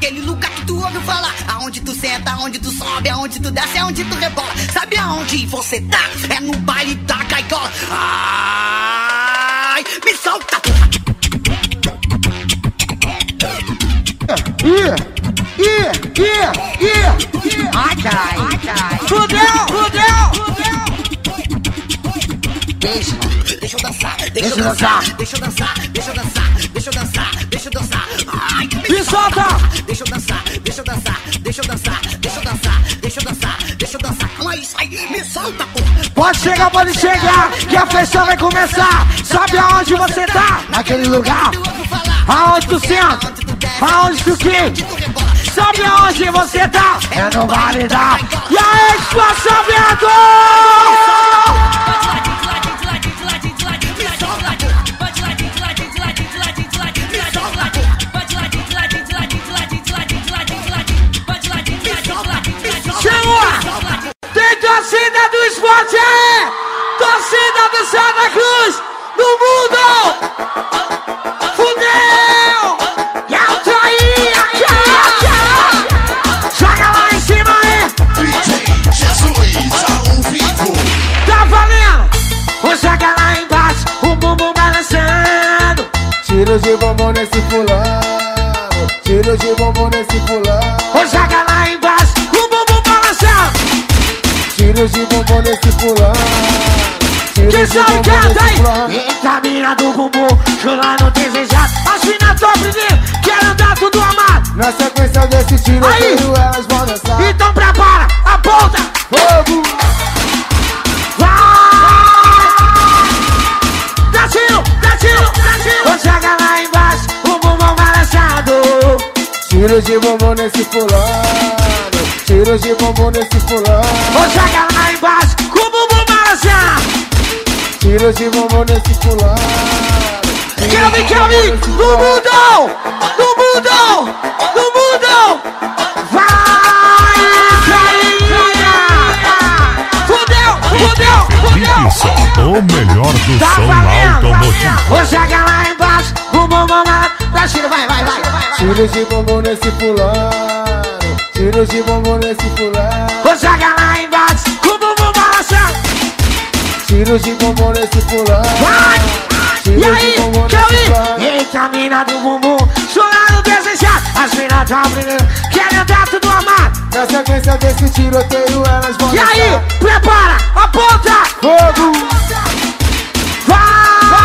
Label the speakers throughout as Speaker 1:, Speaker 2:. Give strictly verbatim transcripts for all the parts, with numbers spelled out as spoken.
Speaker 1: naquele lugar que tu ouviu falar. Aonde tu senta, aonde tu sobe, aonde tu desce, aonde tu rebola. Sabe aonde você tá? É no baile da Caicola. Ai, me solta.
Speaker 2: Ih, ih, ih, ih.
Speaker 1: Ai, caralho. Ai, caralho.
Speaker 2: Fudeu, fudeu, fudeu.
Speaker 1: Deixa, deixa eu dançar, deixa eu dançar, deixa eu dançar, deixa eu dançar, deixa eu dançar, deixa eu dançar. Ai,
Speaker 2: me solta!
Speaker 1: Deixa eu dançar, deixa eu dançar, deixa eu dançar, deixa eu dançar, deixa eu dançar, deixa eu dançar. Calma isso aí, me solta, porra.
Speaker 2: Pode chegar, pode chegar, que a festa vai começar. Sabe aonde você tá? Naquele lugar. Aonde tu senta? Aonde tu que? Sabe aonde você tá? É no baile da... E aí, espaçamento! Tem torcida do esporte aí! Torcida do Santa Cruz! Do mundo! Fudeu! E a traía! Joga lá em cima aí!
Speaker 3: D J Jesus ao vivo!
Speaker 2: Tá valendo! Vou jogar lá embaixo, o bumbum balançando.
Speaker 4: Tiro de bombom nesse fulano, tiro de bombom nesse fulano.
Speaker 2: Vou jogar lá embaixo, o bumbum balançando.
Speaker 4: Tiro de bombom nesse fulano.
Speaker 2: Quem sabe canta aí? Eita, mina do bumbum, chulando desejado. As minas tão primeiro, quero andar tudo amado.
Speaker 4: Na sequência desse tiro,
Speaker 2: aí,
Speaker 4: elas vão dançar.
Speaker 2: Então prepara, aponta.
Speaker 4: Fogo!
Speaker 2: Vai! Dá tiro, dá tiro, dá tiro. Vou jogar lá embaixo, o bumbum balançado.
Speaker 4: Tiro de bombom nesse fulano, tiro de bombom nesse fulano.
Speaker 2: Vou jogar lá embaixo, com o bumbum balançando.
Speaker 4: Tiro de bombom nesse fulano.
Speaker 2: Kelvin, Kelvin, no mundão, no mundão, no mundão. Vai, carinha. Fudeu, fudeu, fudeu.
Speaker 5: O melhor do
Speaker 2: tá
Speaker 5: som
Speaker 2: valendo,
Speaker 5: automotivo.
Speaker 2: Vou jogar lá embaixo, o bumbum lá. Dá tiro, vai, vai, vai, vai.
Speaker 4: Tiro de bombom nesse fulano, tiro de bombom nesse fulano.
Speaker 2: Vou jogar lá embaixo, o bumbum balançando.
Speaker 4: Tiro de bombom nesse fulano.
Speaker 2: Vai!
Speaker 4: Tiro
Speaker 2: E aí,
Speaker 4: de bombom nesse
Speaker 2: Kelvin?
Speaker 4: fulano.
Speaker 2: Eita, mina do bumbum, chorando desejado. As minas tão brilhando, querem andar tudo amado.
Speaker 4: Na sequência desse tiroteio, elas vão
Speaker 2: E
Speaker 4: dançar.
Speaker 2: aí, prepara, aponta.
Speaker 4: Fogo!
Speaker 2: Vai!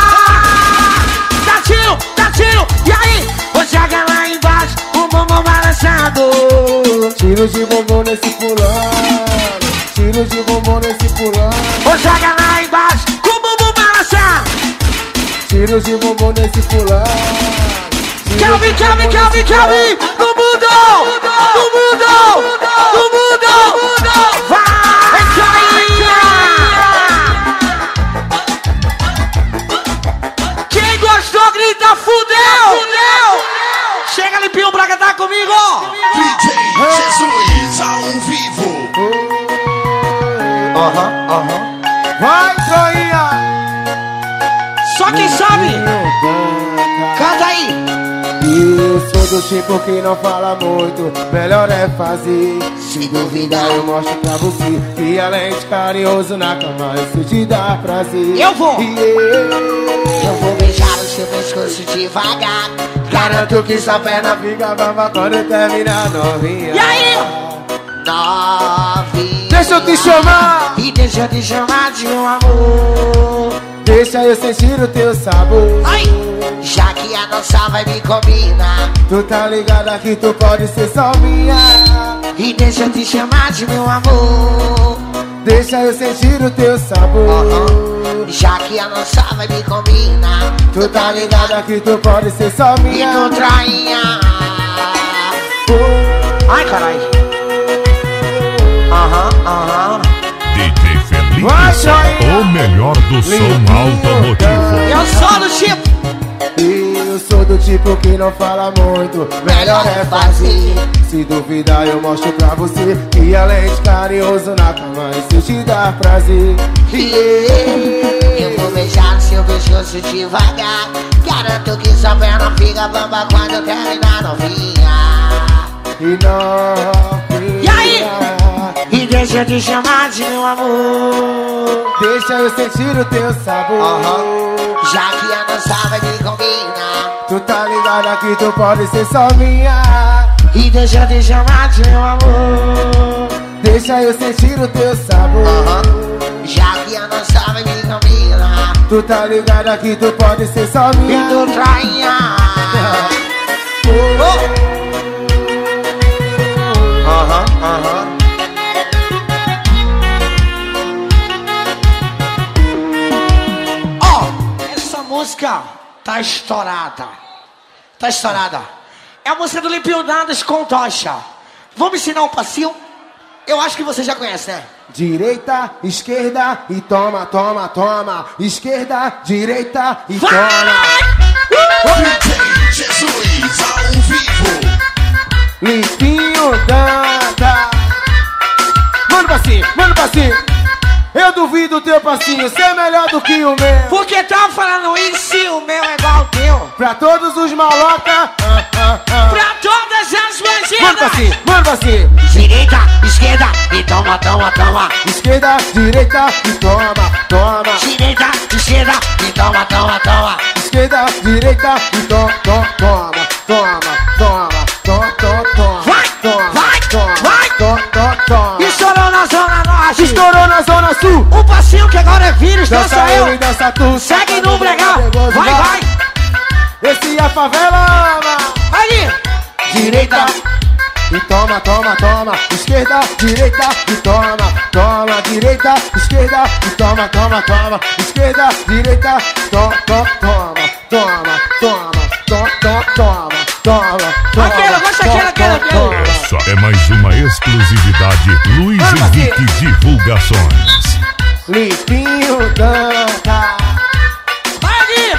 Speaker 2: Dá tiro, dá tiro. E aí, vou jogar lá embaixo, o bumbum balançando.
Speaker 4: Tiro de bombom nesse fulano, tiro de bombom nesse fulano.
Speaker 2: Vou jogar lá embaixo, com o bumbum balançando.
Speaker 4: Tiro de bombom nesse fulano.
Speaker 2: Kelvin, Kelvin, Kelvin, Kelvin, no mundão, no mundão, no mundão. Vai, carinha! Quem gostou, grita, fudeu! Chega, Limpinho, pra cantar comigo!
Speaker 3: D J Jesus ao vivo!
Speaker 4: Aham, aham. Vai, Troinha!
Speaker 2: Só quem sabe! Canta aí!
Speaker 4: Eu sou do tipo que não fala muito, melhor é fazer. Se duvidar eu mostro pra você que além de carinhoso na cama eu sei te dar prazer.
Speaker 2: Eu vou!
Speaker 4: Yeah.
Speaker 1: Eu vou beijar o seu pescoço devagar.
Speaker 4: Garanto que sua perna fica bamba quando eu terminar novinha.
Speaker 2: E aí?
Speaker 1: Novinha.
Speaker 4: Deixa eu te chamar,
Speaker 2: E deixa eu te chamar de um amor.
Speaker 4: deixa eu sentir o teu sabor.
Speaker 2: Ai!
Speaker 1: Já que a nossa vibe combina,
Speaker 4: Tu tá ligada que tu pode ser só minha.
Speaker 2: E deixa eu te chamar de meu amor.
Speaker 4: Deixa eu sentir o teu sabor.
Speaker 1: uhum. Já que a nossa vibe combina,
Speaker 4: Tu tá ligada que tu pode ser só
Speaker 1: e
Speaker 4: minha.
Speaker 1: não trainha.
Speaker 2: Ai, caralho. Aham, aham.
Speaker 5: D J Felipe
Speaker 4: Vai,
Speaker 5: Sá,
Speaker 4: Joinha.
Speaker 5: o melhor do som
Speaker 4: Limpinho.
Speaker 5: automotivo.
Speaker 2: Eu sou do tipo.
Speaker 4: Eu sou do tipo que não fala muito, melhor é fazer. Se duvidar eu mostro pra você que além de carinhoso na cama eu sei te dar prazer.
Speaker 1: Yeah. Eu vou beijar no seu pescoço devagar. Garanto que sua perna fica bamba quando terminar novinha.
Speaker 4: e não.
Speaker 2: E aí? E deixa eu te chamar de meu amor.
Speaker 4: Deixa eu sentir o teu sabor.
Speaker 1: Uhum. Já que a nossa vai me combina.
Speaker 4: Tu tá ligado aqui, tu pode ser só minha.
Speaker 2: E deixa eu te chamar de meu amor.
Speaker 4: Deixa eu sentir o teu sabor.
Speaker 1: Uhum. Já que a nossa vai me combina.
Speaker 4: Tu tá ligado aqui, tu pode ser só minha.
Speaker 2: E tu trainha.
Speaker 1: Aham, aham.
Speaker 2: Ó, essa música tá estourada. Tá estourada. É a música do Limpinho Dantas com Tocha. Vamos ensinar um passinho? Eu acho que você já conhece, né?
Speaker 4: Direita, esquerda e toma, toma, toma. Esquerda, direita e
Speaker 2: Vai!
Speaker 4: toma.
Speaker 3: D J Jesus ao vivo.
Speaker 4: Limpinho Danta. Manda pra cima, manda pra cima. Eu duvido o teu passinho ser melhor do que o meu.
Speaker 2: Porque tá falando isso e o meu é igual ao teu.
Speaker 4: Pra todos os maloca, ah, ah, ah.
Speaker 2: Pra todas as
Speaker 4: Manda pra
Speaker 2: bandidas.
Speaker 4: cima, manda pra cima.
Speaker 2: Direita, esquerda e toma, toma, toma.
Speaker 4: Esquerda, direita e toma, toma.
Speaker 2: Direita, esquerda e toma, toma, toma.
Speaker 4: Esquerda, direita e toma, toma, toma, toma, toma, toma, toma, toma.
Speaker 2: Vai,
Speaker 4: toma,
Speaker 2: vai,
Speaker 4: toma,
Speaker 2: vai.
Speaker 4: toma, toma, toma.
Speaker 2: Estourou na Zona Norte.
Speaker 4: Estourou na Zona Sul.
Speaker 2: Um passinho que agora é vírus,
Speaker 4: Dança
Speaker 2: dança
Speaker 4: eu
Speaker 2: eu.
Speaker 4: e dança tu.
Speaker 2: Segue no bregal. Vai, vai.
Speaker 4: Esse é a favela ama.
Speaker 2: Aí.
Speaker 4: Direita e toma, toma, toma. Esquerda, direita e toma, toma. Direita, esquerda e toma, toma, toma. Esquerda, direita, toma, toma, toma, toma, toma, toma, toma, toma, toma.
Speaker 2: Aquela, gosta aquela, aquela, aquela.
Speaker 5: Essa é mais uma exclusividade Luiz Henrique Divulgações.
Speaker 4: Limpinho Danta.
Speaker 2: Vai aqui.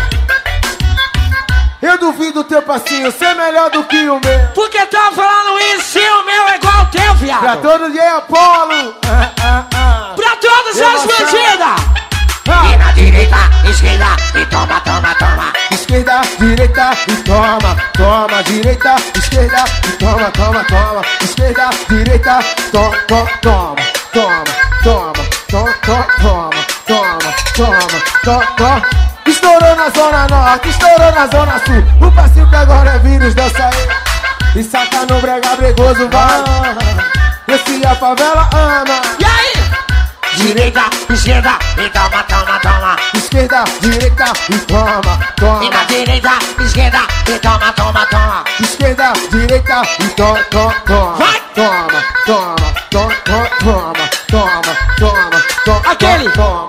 Speaker 4: Eu duvido o teu passinho ser melhor do que o meu.
Speaker 2: Porque tá falando isso e o meu é igual ao teu,
Speaker 4: Pra
Speaker 2: viado.
Speaker 4: todo dia é Apolo. Ah, ah, ah.
Speaker 2: Pra todas
Speaker 4: Eu
Speaker 2: as
Speaker 4: vou ser-
Speaker 2: bandidas.
Speaker 4: Ah.
Speaker 2: Na direita, esquerda e toma, toma, toma.
Speaker 4: Esquerda, direita e toma, toma, direita, esquerda e toma, toma, toma, esquerda, direita, toma, toma, toma, toma, toma, toma, toma, toma, toma, toma, toma. Estourou na Zona Norte, estourou na Zona Sul. O passinho que agora é vírus, dança aí. E saca no brega bregoso, vai. Esse a favela ama.
Speaker 2: E aí? Direita, esquerda e toma, toma, toma.
Speaker 4: Esquerda, direita e toma,
Speaker 2: E na
Speaker 4: toma.
Speaker 2: direita, esquerda e toma, toma, toma.
Speaker 4: Esquerda, direita e toma, toma, toma.
Speaker 2: Vai!
Speaker 4: Toma, toma, toma, toma, toma, toma, toma, toma.
Speaker 2: Aquele.
Speaker 4: Toma.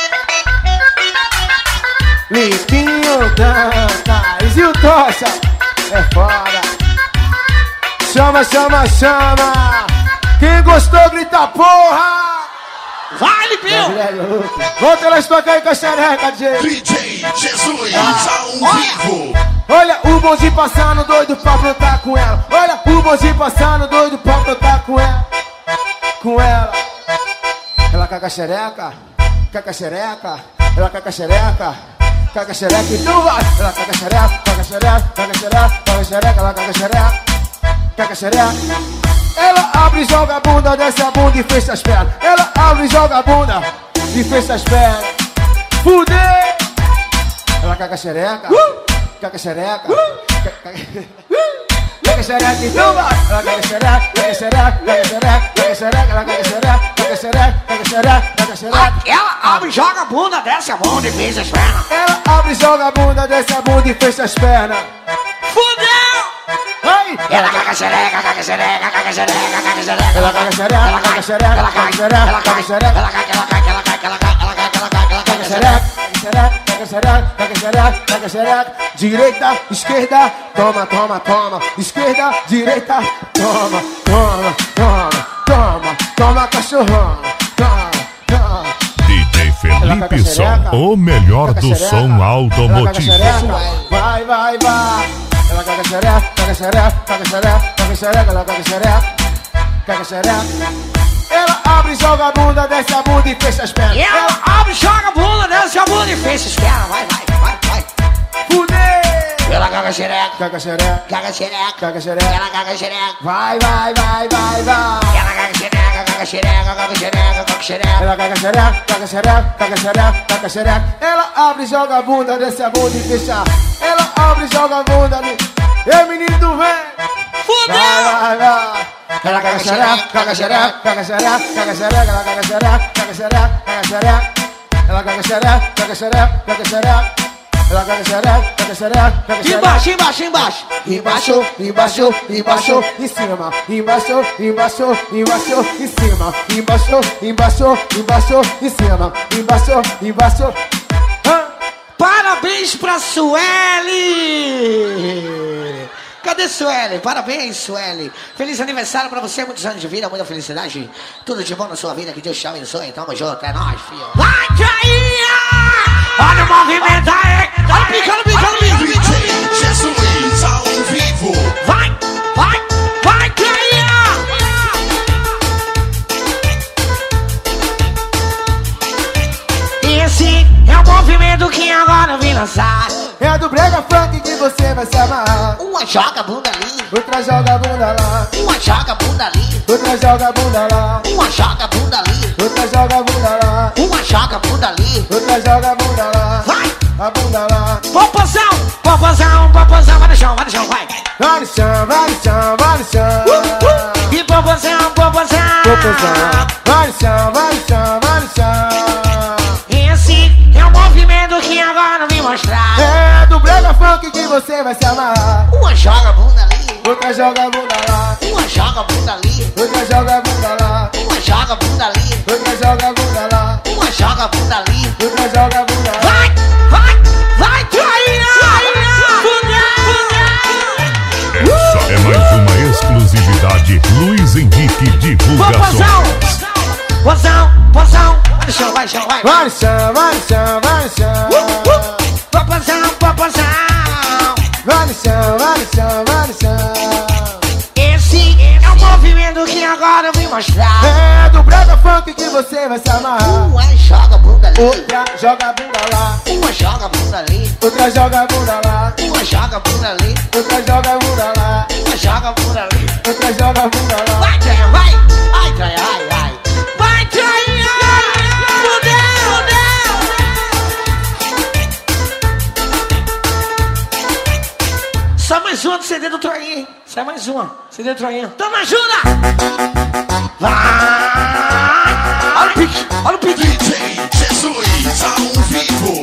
Speaker 4: Limpinho Dantas e o Tocha é foda. Chama, chama, chama. Quem gostou grita porra.
Speaker 2: Vai, Limpinho.
Speaker 4: Vou telespacar aí com a xereca, D J.
Speaker 3: D J Jesus ao vivo.
Speaker 4: Olha o bonde passando, doido pra brotar com ela. Olha o bonde passando, doido pra brotar com ela. Com ela. Ela caga a xereca, caga a xereca. Ela caga a xereca, caga a xereca. Então vai. Ela caga a xereca, caga a xereca, caga a xereca, caga a xereca. Ela caga a xereca, caga a xereca. Ela abre e joga a bunda, desce a bunda e fecha as pernas. Ela abre e joga a bunda e fecha as pernas. Fudeu! Ela caga a xereca, caga a xereca, caga a xereca, então vai! Ela caga a xereca, caga a xereca, caga a xereca, caga a xereca, ela caga a xereca, caga a xereca, caga a xereca, caga a xereca.
Speaker 2: Ela abre, joga a bunda, desce a bunda e fecha as pernas.
Speaker 4: Ela abre e joga a bunda, desce a bunda e fecha as pernas.
Speaker 2: Fudeu!
Speaker 4: Ai!
Speaker 2: Ela caga a xereca, caga a xereca, caga a xereca, caga a xereca.
Speaker 4: Ela caga a xereca,
Speaker 2: Ela
Speaker 4: caga a
Speaker 2: cai,
Speaker 4: xereca,
Speaker 2: ela
Speaker 4: caga a
Speaker 2: cai,
Speaker 4: xereca,
Speaker 2: ela
Speaker 4: caga a
Speaker 2: cai,
Speaker 4: xereca.
Speaker 2: ela cai, ela cai, ela cai, ela cai, ela cai, ela cai, ela cai, ela cai,
Speaker 4: Caga
Speaker 2: ela
Speaker 4: xereca,
Speaker 2: cai.
Speaker 4: caga xereca, caga xereca, caga xereca. Direita, esquerda, toma, toma, toma. Esquerda, direita, toma, toma, toma, toma, toma, cachorrão, toma, toma.
Speaker 5: D J Felipe Som, o melhor do som automotivo.
Speaker 4: Vai, vai, vai. Ela caga xereca, caga xereca, caga xereca, caga xereca, ela caga xereca, caga xereca. Ela abre e joga a bunda, desce a bunda e fecha as pernas.
Speaker 2: E ela abre, joga a bunda, desce a bunda e fecha as pernas. Vai, vai, vai, vai.
Speaker 4: Fudeu!
Speaker 2: Ela caga caga xereca,
Speaker 4: caga xereca,
Speaker 2: caga xereca,
Speaker 4: caga xereca,
Speaker 2: ela caga xereca.
Speaker 4: vai, vai, vai, vai, vai.
Speaker 2: Ela caga xereca, caga xereca, caga xereca, caga xereca.
Speaker 4: Ela caga xereca, caga xereca, caga xereca, caga xereca. Ela abre e joga a bunda, desce a bunda e fecha. Ela abre e joga a bunda ali. Ei, menino do vem.
Speaker 2: Fudeu!
Speaker 4: Vai, vai, vai. Ela caga xereca, caga xereca, caga xereca, caga xereca. Ela caga xereca, caga xereca, caga xereca. Ela caga xereca, caga xereca, caga xereca. Ela caga xereca, caga xereca, caga xereca.
Speaker 2: Embaixo, embaixo, embaixo.
Speaker 4: Embaixo, embaixo, embaixo, em cima. Embaixo, embaixo, embaixo, em cima. Embaixo, embaixo, embaixo, em cima. Embaixo, embaixo. Ah.
Speaker 2: Parabéns pra Sueli! Cadê Sueli? Parabéns, Sueli. Feliz aniversário pra você, muitos anos de vida, muita felicidade. Tudo de bom na sua vida, que Deus te abençoe. Tamo junto, é nóis, filho. Vai, Trainha! Olha o movimento aí! Olha o pico, olha o pico, olha o pico, olha o
Speaker 3: D
Speaker 2: pico.
Speaker 3: J Jesus ao vivo.
Speaker 2: Vai, vai, vai, Trainha! Esse é o movimento que agora eu vim lançar.
Speaker 4: É do brega funk que você vai se amarrar.
Speaker 2: Uma joga a bunda ali,
Speaker 4: Outra joga a bunda lá.
Speaker 2: uma joga a bunda ali,
Speaker 4: Outra joga a bunda lá.
Speaker 2: uma joga a bunda ali,
Speaker 4: Outra joga a bunda lá.
Speaker 2: uma joga a bunda ali.
Speaker 4: Outra joga a bunda lá.
Speaker 2: Vai!
Speaker 4: A bunda lá.
Speaker 2: Popozão, popozão, popozão, vai no chão, vai no chão, vai.
Speaker 4: Vai no chão, vai no chão, vai no chão.
Speaker 2: Uh, uh. E popozão, popozão.
Speaker 4: Popozão. Vai no chão, vai no chão, vai no chão.
Speaker 2: Esse é o movimento que agora eu vim mostrar.
Speaker 4: É do brega funk que você vai se amarrar.
Speaker 2: Uma joga a bunda ali,
Speaker 4: Outra joga a bunda lá.
Speaker 2: uma joga a bunda ali,
Speaker 4: Outra joga a bunda lá.
Speaker 2: uma joga a bunda ali,
Speaker 4: Outra joga a bunda lá.
Speaker 2: uma joga a bunda ali.
Speaker 4: Outra joga a bunda lá.
Speaker 2: Vai, vai, vai, Trainha!
Speaker 5: Essa é mais uma exclusividade Luiz Henrique Divulgações.
Speaker 2: Pozão, pozão, vai no chão, vai no chão, vai.
Speaker 4: Vai no chão, vai no chão, vai no chão.
Speaker 2: Popozão, popozão.
Speaker 4: Vai no chão, vai no chão, vai no chão.
Speaker 2: Esse é o movimento que agora eu vim mostrar.
Speaker 4: É do brega funk que você vai se amarrar.
Speaker 2: Uma joga a bunda ali,
Speaker 4: Outra joga a bunda lá.
Speaker 2: uma joga a bunda ali,
Speaker 4: Outra joga a bunda lá.
Speaker 2: uma joga a bunda ali,
Speaker 4: Outra joga a bunda lá.
Speaker 2: uma joga a bunda ali.
Speaker 4: Outra joga a bunda lá.
Speaker 2: Vai, Trainha, vai! Vai, Trainha, vai, vai! Vai, Trainha! Fudeu, fudeu! Só mais uma do C D do Trainha, hein? Só mais uma. C D do Trainha. Então me ajuda! Vai! Olha o pique, olha o
Speaker 3: D
Speaker 2: pique!
Speaker 3: J Jesus ao vivo.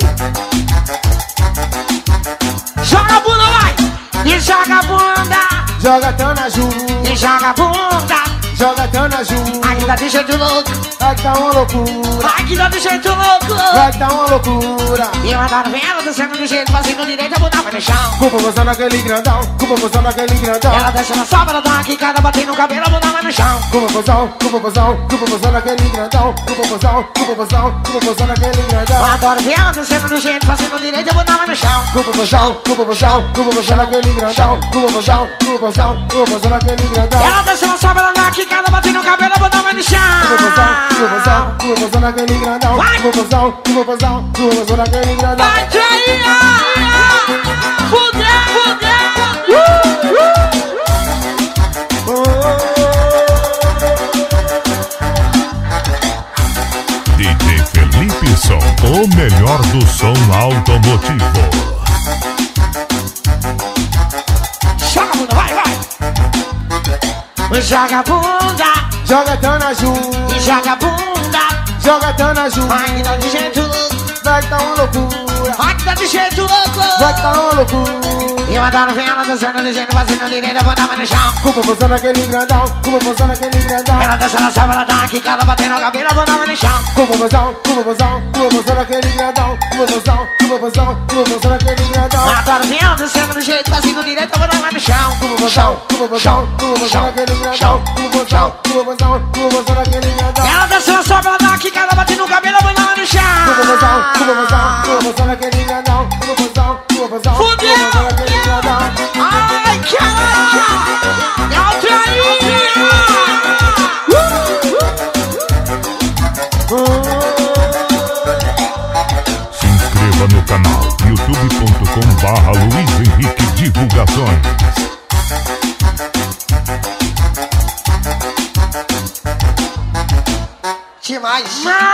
Speaker 2: Joga a bunda, vai! E joga a bunda!
Speaker 4: Joga tão na ju.
Speaker 2: E joga a bunda!
Speaker 4: Joga tão na ju.
Speaker 2: Aqui tá de jeito louco!
Speaker 4: Vai que tá uma loucura.
Speaker 2: Aqui tá de jeito louco!
Speaker 4: Vai que tá uma loucura.
Speaker 2: E eu adoro ver ela descendo do jeito, fazendo direito, a bunda vai no chão.
Speaker 4: Culpa você naquele grandão. Culpa você naquele grandão.
Speaker 2: Ela desce na sobra, dá uma quicada, batendo no cabelo, a bunda vai no chão.
Speaker 4: Culpa você, culpa você, culpa você naquele grandão. Culpa você, culpa você, culpa você naquele
Speaker 2: Eu
Speaker 4: grandão.
Speaker 2: adoro ver ela descendo do jeito, fazendo direito, a bunda vai no chão.
Speaker 4: Culpa você, culpa você, culpa você naquele grandão. Culpa você, culpa você, culpa você naquele grandão.
Speaker 2: Ela desce na sobra, dá uma quicada, batendo no cabelo, a bunda vai no chão.
Speaker 4: Culpa você, culpa você, culpa você naquele grandão. Culpa você, culpa você, culpa você naquele grandão.
Speaker 2: Vai, Trainha! Fudeu, fudeu!
Speaker 5: D J Felipe Som, o melhor do som automotivo.
Speaker 2: Joga a bunda, vai, vai! Joga a bunda!
Speaker 4: Joga tão na ju.
Speaker 2: E joga a bunda!
Speaker 4: Joga tão na ju.
Speaker 2: Aqui tá de jeito louco!
Speaker 4: Vai que tá uma loucura.
Speaker 2: Aqui tá de jeito louco!
Speaker 4: Vai que tá uma loucura.
Speaker 2: Eu adoro ver ela dançando do jeito, fazendo direito, a bunda vai no chão.
Speaker 4: Culpa você naquele grandão. Culpa você naquele grandão.
Speaker 2: Ela dança na sala, ela dá uma quicada, batendo no cabelo, a bunda vai no chão.
Speaker 4: Culpa você, culpa você, culpa você naquele grandão. Culpa você, culpa você, culpa você naquele grandão.
Speaker 2: Eu adoro ver ela dançando do jeito, fazendo direito, a bunda vai no chão.
Speaker 4: Culpa você, culpa você, culpa você naquele grandão. Culpa você, culpa você, culpa você naquele grandão.
Speaker 2: Ela dança na sala, ela dá uma quicada, batendo no cabelo, a bunda vai no chão.
Speaker 4: Culpa você, culpa você, culpa você naquele grandão. Culpa você, culpa você, culpa você naquele grandão.
Speaker 2: Ai, caralho! É o Trainha!
Speaker 5: Se inscreva no canal youtube ponto com barra Luiz Henrique Divulgações.
Speaker 2: Demais.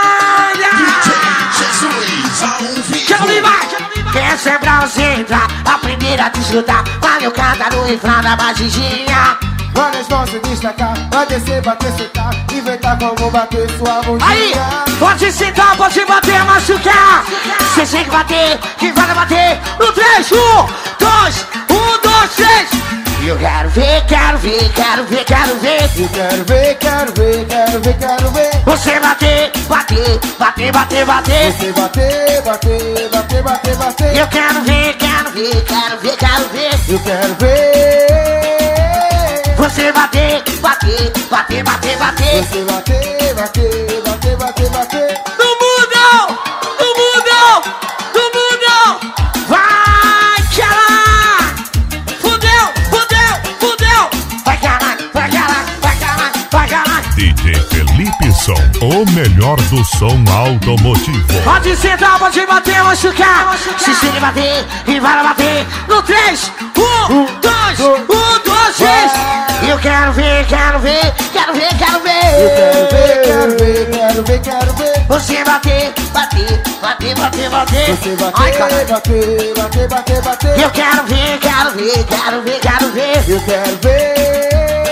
Speaker 1: Quero me quer ser pra você entrar, a primeira a desfrutar. Valeu cada no inflado, a baixinha.
Speaker 4: Várias mãos se destacar, vai descer, bater, sentar, inventar como bater sua bundinha.
Speaker 2: Aí, pode sentar, pode bater, machucar. Você tem que bater, que vai bater. No três, um, dois, um, dois, três.
Speaker 1: Eu quero ver, quero ver, quero ver, quero ver.
Speaker 4: Eu quero ver, quero ver, quero ver, quero ver.
Speaker 1: Você bater, bater, bater, bater, bater.
Speaker 4: Você bater, bater, bater, bater, bater.
Speaker 1: Eu quero ver, quero ver, quero ver, quero ver.
Speaker 4: Eu quero ver.
Speaker 1: Você bater, bater, bater, bater, bater.
Speaker 4: Você bater, bater, bater, bater, bater.
Speaker 2: No mundo, no mundo, no mundo. Vai, cara. Fudeu, fudeu, fudeu.
Speaker 1: Vai caralho, vai caralho, vai caralho, vai caralho.
Speaker 5: D J Felipe Som, o melhor do som automotivo.
Speaker 2: Pode sentar, pode bater, machucar.
Speaker 1: Se você bater, e vai bater.
Speaker 2: No três, um, dois, um, dois, três.
Speaker 1: Eu quero ver, quero ver, quero ver, quero ver.
Speaker 4: Eu quero ver, quero ver, quero ver, quero ver.
Speaker 1: Você bater, bater, bater, bater, bater.
Speaker 4: Você
Speaker 1: Ai,
Speaker 4: bater,
Speaker 1: caralho.
Speaker 4: bater, bater, bater, bater.
Speaker 1: Eu quero ver, quero ver, quero ver, quero ver.
Speaker 4: Eu quero ver.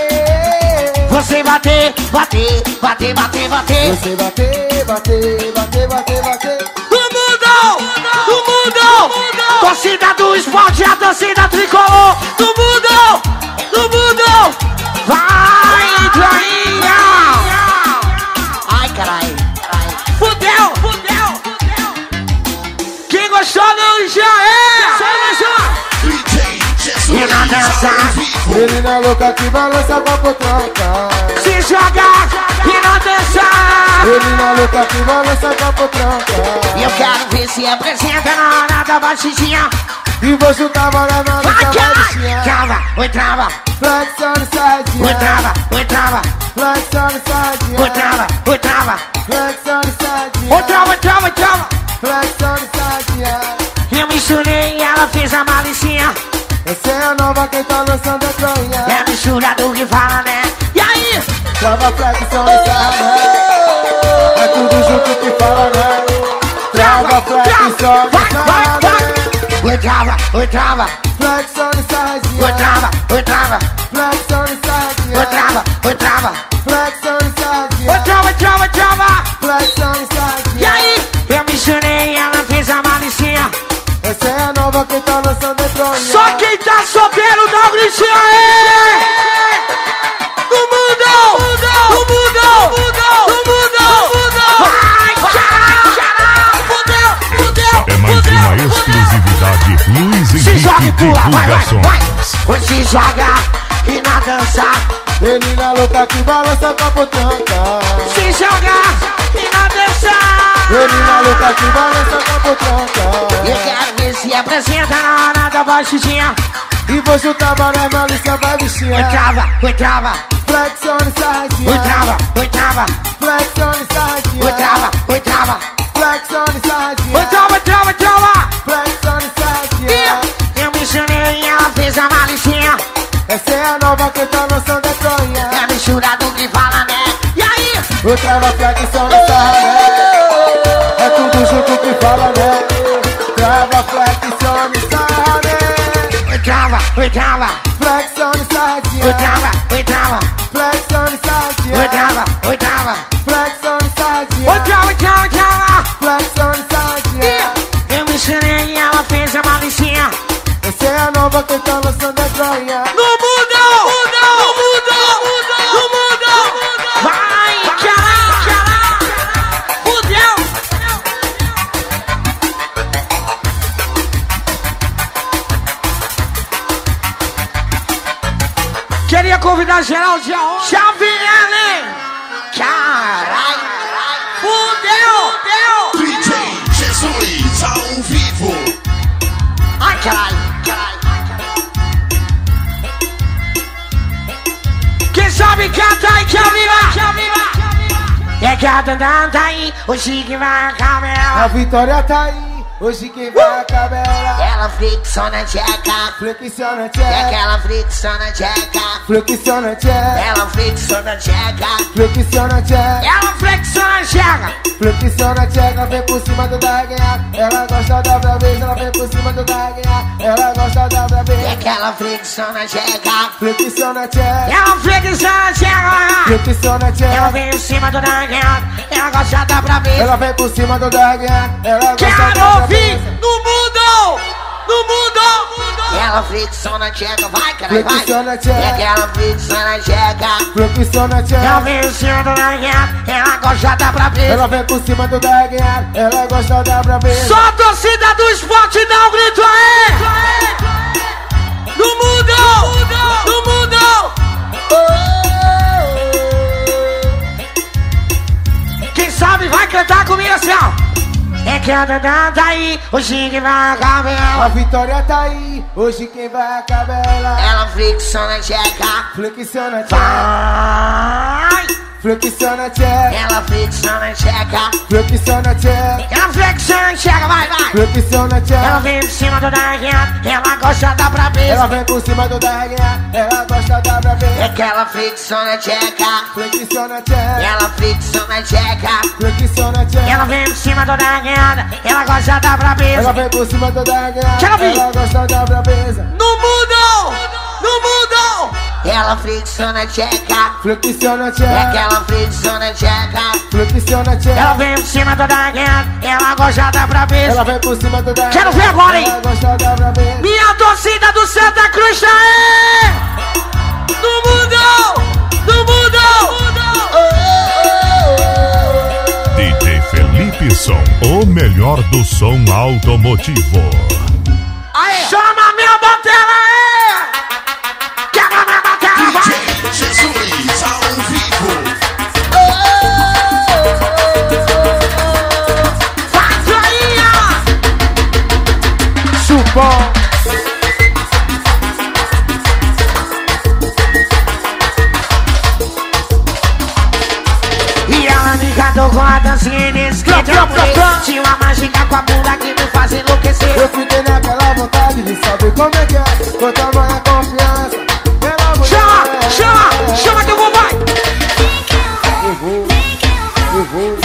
Speaker 1: Você bater, bater, bater, bater, bater.
Speaker 4: Você bater, bater, bater, bater, bater.
Speaker 2: No mundo, no mundo. Torcida do esporte, a torcida tricolor. No mundo, no mundo. Vai, Trainha.
Speaker 1: Ai, caralho.
Speaker 2: Fudeu, fudeu, fudeu. Quem gostou não já é. Sai mais um.
Speaker 1: E na dança.
Speaker 4: Menina louca que balança com a potranca.
Speaker 2: Se jogar e não dançar.
Speaker 4: Menina louca que balança com a potranca.
Speaker 1: Eu quero ver se apresenta na hora da baixinha.
Speaker 4: E vou chutar bola na
Speaker 1: Vai,
Speaker 4: nossa
Speaker 1: caralho.
Speaker 4: baixinha.
Speaker 1: Trava, oi, trava.
Speaker 4: Flexão sadinha.
Speaker 1: Oi, trava, oi, trava.
Speaker 4: Flexão sadinha.
Speaker 1: Oi, trava, oi, trava.
Speaker 4: Flexão sadinha.
Speaker 2: Oi, trava, trava, trava.
Speaker 4: Flexão sadinha.
Speaker 2: Eu misturei e ela fez a malicinha.
Speaker 4: Essa é a nova que tá lançando a tronha.
Speaker 1: É a mistura do que fala, né?
Speaker 2: E aí?
Speaker 4: Trava flexão e sarra. É tudo junto que fala, né? Trava flexão
Speaker 2: Vai,
Speaker 4: e
Speaker 2: vai,
Speaker 4: sarra.
Speaker 2: vai.
Speaker 1: Oi, trava, oi, trava.
Speaker 4: Flexão e
Speaker 1: Oi,
Speaker 4: sarra.
Speaker 1: trava, oi, trava.
Speaker 4: Flexão e sarra.
Speaker 1: Oi, trava, oi, trava.
Speaker 4: Flexão e sarra.
Speaker 2: Oi, trava, trava, trava.
Speaker 4: Flexão e sarra.
Speaker 2: E aí?
Speaker 1: Eu misturei e ela fez a malicinha.
Speaker 4: Essa é a nova que tá lançando a tronha.
Speaker 2: Só quem tá solteiro dá um gritinho aí! No mundo! No mundo! No mundo! Vai, caralho, caralho! Fudeu, fudeu,
Speaker 5: É mais uma exclusividade Luiz
Speaker 1: Se joga e
Speaker 5: Henrique
Speaker 1: pula, vai, vai, vai.
Speaker 5: Divulgações.
Speaker 1: Oi, se joga e na dança.
Speaker 4: Menina louca que balança com a potranca.
Speaker 2: Se jogar e não dançar!
Speaker 4: Menina louca que balança com a potranca.
Speaker 1: Eu quero ver se apresenta na hora da baixinha.
Speaker 4: E vou chutar bola na lista vai
Speaker 1: Oi,
Speaker 4: bichinha.
Speaker 1: trava, oi, trava.
Speaker 4: Flexão e
Speaker 1: Oi,
Speaker 4: sarradinha.
Speaker 1: trava, oi, trava.
Speaker 4: Flexão e sarradinha.
Speaker 1: Oi, trava, oi, trava.
Speaker 4: Flexão e sarradinha.
Speaker 2: Oi, trava, trava, trava!
Speaker 4: Flexão e sarradinha.
Speaker 1: Eu misturei e ela fez a malicinha.
Speaker 4: Essa é a nova que tá lançando a tronha.
Speaker 1: É a mistura do que fala, né?
Speaker 2: E aí?
Speaker 4: Eu trava flexão e sarradinha. É tudo junto que fala, né? Trava flexão e sarradinha.
Speaker 1: Oi, trava, oi, trava.
Speaker 4: Flexão e
Speaker 1: Oi,
Speaker 4: sarradinha.
Speaker 1: trava, oi, trava.
Speaker 4: Flexão e sarradinha.
Speaker 1: Oi, trava, oi, trava.
Speaker 4: Flexão e sarradinha.
Speaker 2: Oi, trava, trava, trava!
Speaker 4: Flexão e sarradinha.
Speaker 1: Eu misturei e ela fez a malicinha.
Speaker 4: Essa é a nova que tá lançando a tronha.
Speaker 2: No mundo! No mundo! No mundo! Vai, caralho, caralho! Fudeu! Queria convidar geral dia onze. Xavier!
Speaker 1: Caralho.
Speaker 2: Fudeu! Fudeu!
Speaker 3: D J Jesus ao vivo.
Speaker 1: Ai, caralho.
Speaker 2: Quem sabe canta aí, quer virar!
Speaker 1: É que a dandanda tá aí, o chique vai
Speaker 4: A
Speaker 1: caminhar.
Speaker 4: vitória tá aí, Hoje quem vai acabar ela.
Speaker 1: Ela flexiona a tcheca,
Speaker 4: Flexiona a
Speaker 1: é
Speaker 4: tcheca,
Speaker 1: aquela flexiona a tcheca.
Speaker 4: flexiona a tcheca,
Speaker 1: Ela flexiona a tcheca,
Speaker 4: flexiona a tcheca,
Speaker 2: Ela flexiona a tcheca.
Speaker 4: flexiona a tcheca, vem por cima do darguinha. Ela gosta da braveza, ela vem por cima do darguinha. Ela gosta da
Speaker 1: é
Speaker 4: braveza,
Speaker 1: aquela flexiona a tcheca.
Speaker 4: flexiona a tcheca,
Speaker 2: Ela flexiona a tcheca.
Speaker 4: flexiona a
Speaker 2: Ela
Speaker 4: tcheca.
Speaker 2: vem em cima do Daniel. Ela gosta da braveza.
Speaker 4: Ela vem por cima do darguinha. Ela gosta
Speaker 2: Quero
Speaker 4: da
Speaker 2: ouvir
Speaker 4: braveza.
Speaker 2: no mundo. No mundo.
Speaker 1: Ela flexiona a tcheca, vai caralho, vai.
Speaker 4: Flexiona a tcheca.
Speaker 1: É aquela flexiona a tcheca.
Speaker 4: Flexiona a
Speaker 2: Ela
Speaker 4: tcheca.
Speaker 2: vem em cima do Daniel. Ela gosta da braveza.
Speaker 4: Ela vem por cima do darguinha. Ela gosta da braveza.
Speaker 2: Só a torcida do esporte dá um grito aí. No mundo. No mundo. Quem sabe vai cantar comigo assim, ó. É que a Dandã tá aí, hoje que vai
Speaker 4: A
Speaker 2: acabar.
Speaker 4: vitória tá aí, hoje quem vai acabar ela.
Speaker 1: Ela flexiona a tcheca.
Speaker 4: Flexiona a tcheca,
Speaker 2: Vai.
Speaker 4: flexiona a tcheca,
Speaker 1: Ela flexiona a tcheca.
Speaker 4: flexiona a tcheca,
Speaker 2: Ela flexiona, chega, vai, vai.
Speaker 4: flexiona a
Speaker 2: Ela
Speaker 4: tcheca.
Speaker 2: vem em cima do Daniel. Ela gosta da braveza.
Speaker 4: Ela vem por cima do darguinha. Ela gosta da
Speaker 1: É
Speaker 4: braveza.
Speaker 1: aquela flexiona a tcheca.
Speaker 4: Flexiona a tcheca,
Speaker 1: Ela flexiona a tcheca.
Speaker 4: flexiona a
Speaker 2: Ela
Speaker 4: tcheca.
Speaker 2: vem em cima do Daniel. Ela gosta da
Speaker 4: Ela
Speaker 2: braveza.
Speaker 4: vem por cima do darguinha.
Speaker 2: Quero ouvir.
Speaker 4: Ela gosta da braveza.
Speaker 2: No mundo. No mundo.
Speaker 1: Ela flexiona a tcheca.
Speaker 4: Flexiona a
Speaker 1: É
Speaker 4: tcheca,
Speaker 1: aquela flexiona a tcheca.
Speaker 4: flexiona a
Speaker 2: Ela
Speaker 4: tcheca.
Speaker 2: vem em cima do Daniel. Ela gosta da braveza.
Speaker 4: Ela vem por cima do darguinha.
Speaker 2: Quero ver agora, hein?
Speaker 4: Ela gosta da braveza.
Speaker 2: Minha torcida do Santa Cruz tá aí. No mundo. No mundo.
Speaker 5: D J Felipe Som, o melhor do som automotivo.
Speaker 2: Aí. Chama minha bateria aí. Quebra minha bateria, vai.
Speaker 3: Jesus ao vivo.
Speaker 2: Vai, Joinha.
Speaker 4: Chupão.
Speaker 2: E ela me encantou com a dancinha nesse que eu fui. Tinha uma mágica com a bunda que me faz enlouquecer.
Speaker 4: Eu fiquei naquela vontade de saber como é que é. Com tamanha confiança. Pela mulher.
Speaker 2: Chama, chama, chama que eu vou, vai.
Speaker 4: Eu vou, eu vou.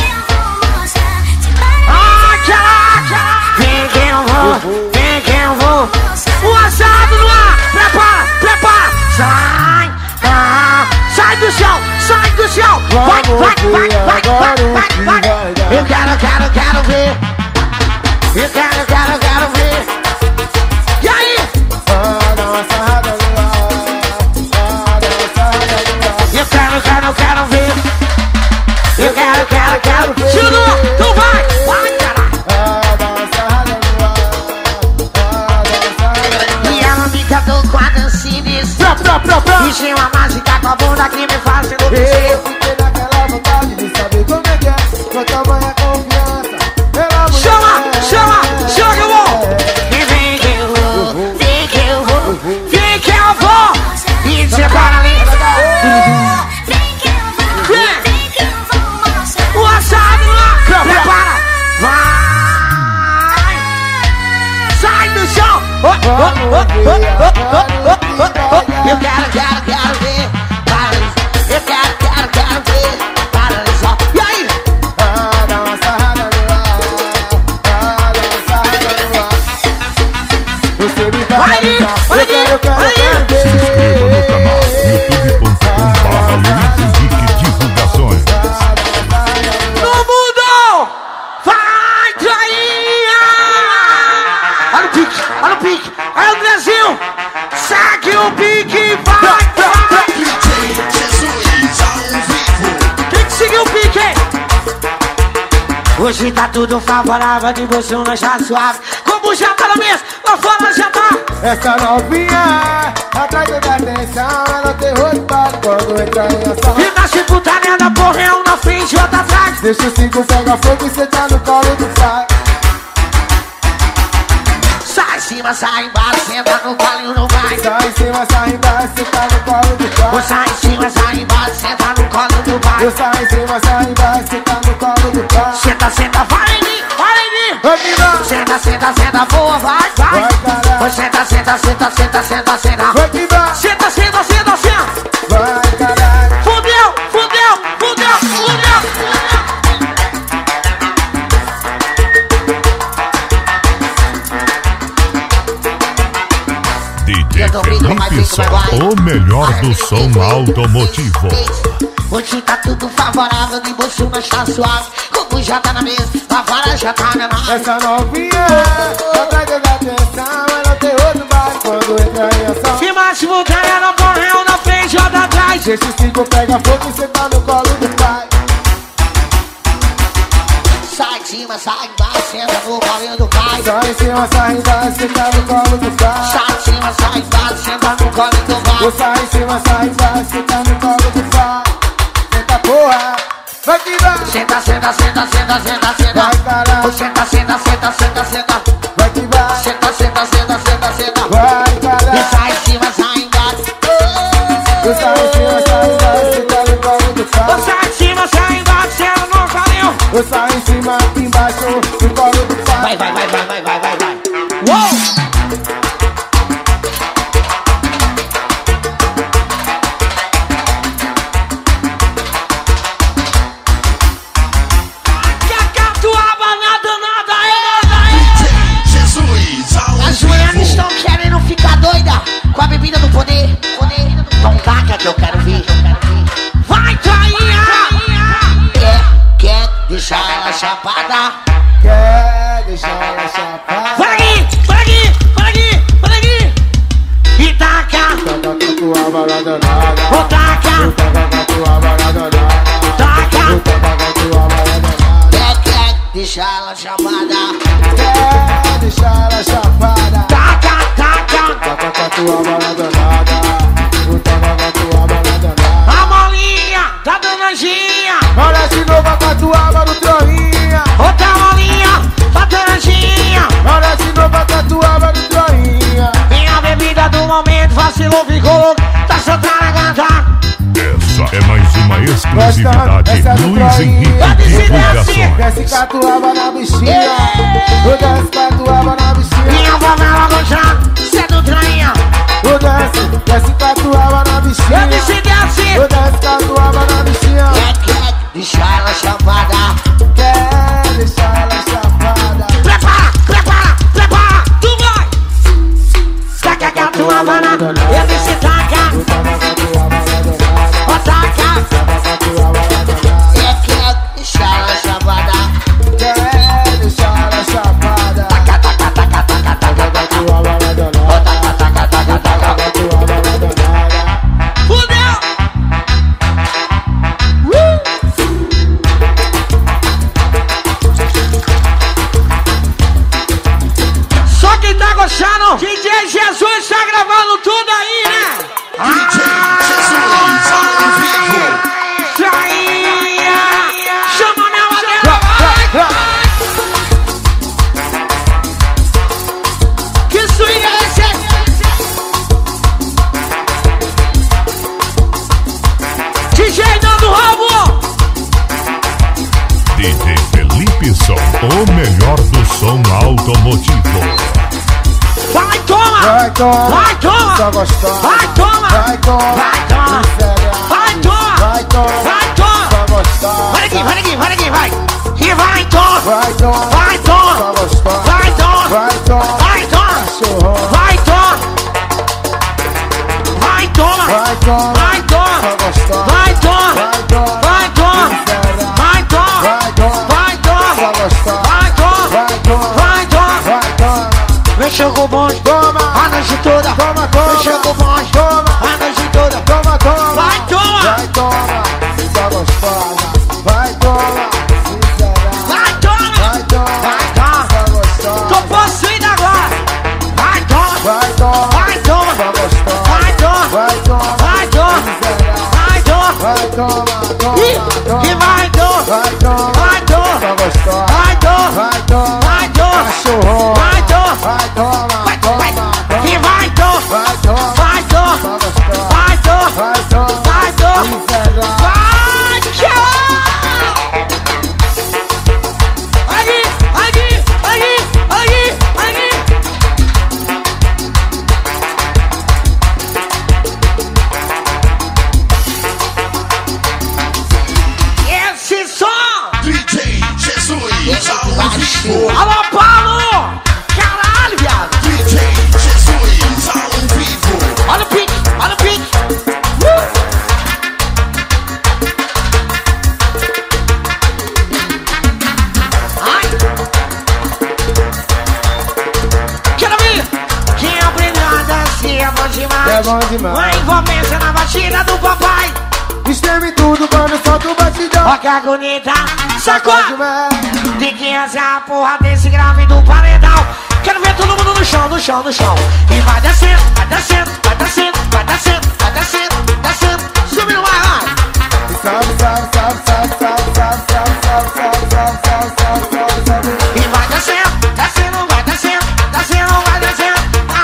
Speaker 2: Ah, caraca. Vem que eu vou, vem que eu vou. O assado no ar, prepara, prepara. Sai, ah, sai do chão, sai do chão. Vai, vai, vai, vai, vai, vai, vai. Eu quero, quero, quero ver. Eu quero, quero, quero ver. E aí?
Speaker 4: Ah, dá uma sarrada no ar. Ah, dá uma sarrada no ar.
Speaker 2: Eu quero, quero, quero ver. Eu quero, quero, quero. Tiro, tu vai, vai, caralho.
Speaker 4: Ah, dá uma sarrada no ar. Ah, dá uma sarrada no ar.
Speaker 1: E ela me cantou com a dancinha nesse.
Speaker 4: Pra, pra, pra, pra.
Speaker 2: E tinha uma mágica com a bunda que me faz
Speaker 4: Eu
Speaker 2: enlouquecer.
Speaker 4: fiquei naquela vontade de saber como é que é. Com tamanha confiança. Pela mulher.
Speaker 2: Chama, chama, chama que eu vou. E vem que eu vou, vem que eu vou, vem que eu vou. E separa ali. O assado lá, prepara. Vai. Sai do chão. Oh, oh, oh, oh, oh, oh, oh, oh, oh.
Speaker 1: Eu quero, quero, quero ver. Paralisa. Eu quero, quero, quero ver. Paralisa. E aí?
Speaker 4: Ah, dá uma sarrada no ar. Ah, dá uma sarrada no ar. Você me
Speaker 2: Vai ali,
Speaker 4: paralisar.
Speaker 2: vai
Speaker 4: Eu quero,
Speaker 2: ali,
Speaker 4: quero,
Speaker 2: vai ali.
Speaker 4: quero
Speaker 5: Se inscreva no canal youtube ponto com barra Luiz Henrique Divulgações.
Speaker 2: No mundo! Vai, trainha! Olha o pique, olha o pique, olha o Brasil! Segue o pique, vai, vai!
Speaker 3: Jesus ao vivo.
Speaker 2: Tem que seguir o pique, hein? Hoje tá tudo favorável, de você não está suave. Como já tá na mesa, lá fora já tá.
Speaker 4: Essa novinha atrai toda a atenção. Ela tem rosto para quando entra em ação.
Speaker 2: E na putaria da porra é um na frente e outro atrás.
Speaker 4: Deixa o cinco pega fogo e cê tá no colo do pai.
Speaker 1: Sai em cima, sai embaixo, senta no colo e não vai.
Speaker 4: Sai em cima, sai embaixo, cê tá no colo do pai.
Speaker 1: Sai em cima, sai embaixo, senta no colo do pai.
Speaker 4: Eu saio em cima, sai embaixo, cê tá no colo do pai.
Speaker 2: Senta, senta, vai em mim, vai em mim.
Speaker 4: vai que vai.
Speaker 2: Senta, senta, senta, boa, vai, vai.
Speaker 4: Vai, caralho.
Speaker 2: Senta, senta, senta, senta, senta, senta.
Speaker 4: Vai que vai.
Speaker 2: Senta, senta, senta, senta.
Speaker 4: Vai, caralho.
Speaker 2: Fudeu, fudeu, fudeu, fudeu.
Speaker 5: D J Felipe Som, o melhor do som automotivo.
Speaker 1: Hoje tá tudo favorável, de bolso mas tá suave. Como já tá na mesa, a vara já tá na mão.
Speaker 4: Essa novinha só tá dando atenção, mas não tem outro baile quando entra em ação.
Speaker 2: Se máximo dela não correu na frente ou da trás.
Speaker 4: Esse cinco pega fogo e cê tá no colo do pai.
Speaker 1: Sai de cima, sai embaixo, senta no colo do pai.
Speaker 4: Só em cima, sai embaixo, cê tá no colo do pai.
Speaker 1: Sai de cima, sai embaixo, senta no colo do pai.
Speaker 4: Vou sair em cima, sai embaixo, cê tá no colo do pai. Senta porra, vai que vai.
Speaker 1: Senta, senta, senta, senta, senta, senta.
Speaker 4: Vai caralho,
Speaker 1: Senta, senta, senta, senta, senta.
Speaker 4: vai que vai.
Speaker 1: Senta, senta, senta, senta, senta.
Speaker 4: Vai
Speaker 1: E
Speaker 4: caralho,
Speaker 1: sai de cima, sai embaixo.
Speaker 4: vou sair em cima, sai embaixo, cê tá no colo do pai.
Speaker 2: Sai de cima, sai embaixo, senta no caminho.
Speaker 4: Vou sair em cima, aqui embaixo, no colo do pai.
Speaker 1: Vai, vai, vai, vai, vai, vai, vai, vai.
Speaker 2: Uou!
Speaker 1: As mulheres estão querendo ficar doida com a bebida do poder, poder. Não taca que eu quero ver.
Speaker 2: Vai, trainha!
Speaker 1: Quer, quer deixar ela chapada.
Speaker 4: Quer deixar ela chapada?
Speaker 2: Vai aqui, vai aqui, vai aqui, vai aqui! E taca!
Speaker 4: Taca com tua bala danada.
Speaker 2: Ô, taca!
Speaker 4: Taca com tua bala danada.
Speaker 2: Taca!
Speaker 4: Taca com tua bala danada.
Speaker 1: Quer, quer deixar ela chapada.
Speaker 4: Quer deixar ela chapada?
Speaker 2: Taca, taca!
Speaker 4: Taca com tua bala danada. Taca com tua bala danada.
Speaker 2: A molinha tá dando anjinha!
Speaker 4: Olha de novo a catuaba no troinha.
Speaker 2: Outra molinha tá dando anjinha!
Speaker 4: Olha de novo a catuaba no troinha.
Speaker 2: Vem a bebida do momento, vacilou, ficou louco, tá soltando a gata!
Speaker 5: Essa é mais uma exclusividade
Speaker 4: Essa é do
Speaker 5: Luiz
Speaker 4: Troinha.
Speaker 5: Henrique Divulgações.
Speaker 4: Desce catuaba na bichinha. Desce catuaba na bichinha.
Speaker 2: Minha favela gostar, cê é do trainha!
Speaker 4: Desce, desce catuaba na
Speaker 2: Eu
Speaker 4: bichinha.
Speaker 2: disse desce!
Speaker 4: Desce catuaba na bichinha.
Speaker 1: Quer, quer deixar ela chapada.
Speaker 4: Quer deixar ela chapada?
Speaker 2: Prepara, prepara, prepara, tu vai! Taca a tua bana, eu disse taca! Ó, taca!
Speaker 1: Quer, quer deixar ela chapada.
Speaker 4: Quer deixar ela chapada?
Speaker 2: Taca, taca, taca, taca, taca, taca!
Speaker 4: Tua bala danada.
Speaker 2: Ó, taca, taca, taca, taca!
Speaker 4: Tua bala danada.
Speaker 2: Fudeu! Só quem tá gostando, D J Jesus tá gravando tudo aí, né?
Speaker 3: D J Jesus ao vivo.
Speaker 2: Trainha! Chama minha madeira, vai! Que swing é esse? D J Nando Rabo!
Speaker 5: D J Felipe Som, o melhor do som automotivo.
Speaker 2: Vai, toma!
Speaker 4: Vai, toma.
Speaker 2: Vai, toma!
Speaker 4: Só gostar.
Speaker 2: Vai, toma!
Speaker 4: Vai, toma.
Speaker 2: Vai, toma! Vai, toma!
Speaker 4: Vai, toma.
Speaker 2: Vai, toma!
Speaker 4: Só gostar.
Speaker 2: Vai aqui, vai aqui, vai aqui, vai! E vai, toma!
Speaker 4: Vai, toma.
Speaker 2: Vai, toma!
Speaker 4: Só gostar.
Speaker 2: Vai, toma!
Speaker 4: Vai, toma.
Speaker 2: Vai, toma!
Speaker 4: Cachorrão.
Speaker 2: Vai, toma! Vai, toma!
Speaker 4: Vai, toma.
Speaker 2: Vai, toma!
Speaker 4: Só gostar.
Speaker 2: Vai, toma!
Speaker 4: Vai, toma.
Speaker 2: Vai, toma!
Speaker 4: Miserável.
Speaker 2: Vai, toma!
Speaker 4: Vai, toma.
Speaker 2: Vai, toma!
Speaker 4: Só gostar.
Speaker 2: Vai, toma!
Speaker 4: Vai, toma.
Speaker 2: Vai, toma!
Speaker 4: Vai, toma.
Speaker 2: Mexeu com o bonde
Speaker 4: Toma.
Speaker 2: a noite toda!
Speaker 4: Toma, toma.
Speaker 2: Mexeu com o bonde
Speaker 4: Toma.
Speaker 2: a noite toda!
Speaker 4: Toma, toma.
Speaker 2: Vai, toma!
Speaker 4: Vai, toma. Só gostosa. Vai, toma. Miserável.
Speaker 2: Vai, toma!
Speaker 4: Vai, toma.
Speaker 2: Vai, toma!
Speaker 4: Só gostosa.
Speaker 2: Tô possuído agora! Vai, toma!
Speaker 4: Vai, toma.
Speaker 2: Vai, toma!
Speaker 4: Só gostosa.
Speaker 2: Vai, toma!
Speaker 4: Vai, toma.
Speaker 2: Vai, toma!
Speaker 4: Miserável.
Speaker 2: Vai, toma!
Speaker 4: Vai, toma. Toma.
Speaker 2: Ih,
Speaker 4: Toma.
Speaker 2: e vai, toma!
Speaker 4: Vai, toma.
Speaker 2: Vai, toma!
Speaker 4: Só gostosa.
Speaker 2: Vai, toma!
Speaker 4: Vai, toma.
Speaker 2: Vai, toma!
Speaker 4: Cachorrão.
Speaker 2: Vai, toma!
Speaker 4: Vai, toma.
Speaker 2: Vai,
Speaker 4: Toma.
Speaker 2: vai!
Speaker 4: Toma.
Speaker 2: E vai, toma!
Speaker 4: Vai, toma.
Speaker 2: Vai, toma!
Speaker 4: Só gostosa.
Speaker 2: Vai, toma!
Speaker 4: Vai, toma.
Speaker 2: Vai, toma!
Speaker 4: Miserável.
Speaker 2: Vai, tchau! Aqui, aqui, aqui!
Speaker 4: É bom demais.
Speaker 2: Uma envolvência na batida do papai.
Speaker 4: Estreme tudo quando solta o batidão.
Speaker 2: Ó que agonita,
Speaker 4: Sacode
Speaker 2: sacou?
Speaker 4: mais.
Speaker 2: Tem que essa porra desse grave do paredão. Quero ver todo mundo no chão, no chão, no chão. E vai descendo, vai descendo, vai descendo, vai descendo, vai descendo, descendo. Subindo mais, vai.
Speaker 4: Sobe, sobe, sobe, sobe, sobe, sobe, sobe, sobe, sobe, sobe, sobe, sobe, sobe.
Speaker 2: E vai descendo, descendo, vai descendo, descendo, vai descendo. Ah!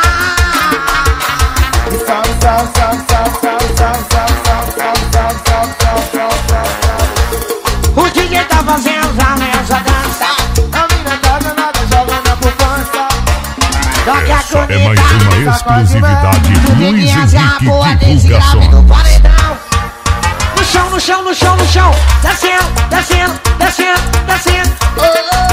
Speaker 4: E sobe, sobe, sobe, sobe, sobe, sobe, sobe, sobe, sobe, sobe, sobe, sobe, sobe.
Speaker 2: O D J tá fazendo já nessa dança.
Speaker 4: A mina tá danada, joga na poupança.
Speaker 2: Toque a
Speaker 5: É mais uma exclusividade Luiz Henrique Divulgações.
Speaker 2: No chão, no chão, no chão, no chão. Descendo, descendo, descendo, descendo.
Speaker 4: Oh, oh,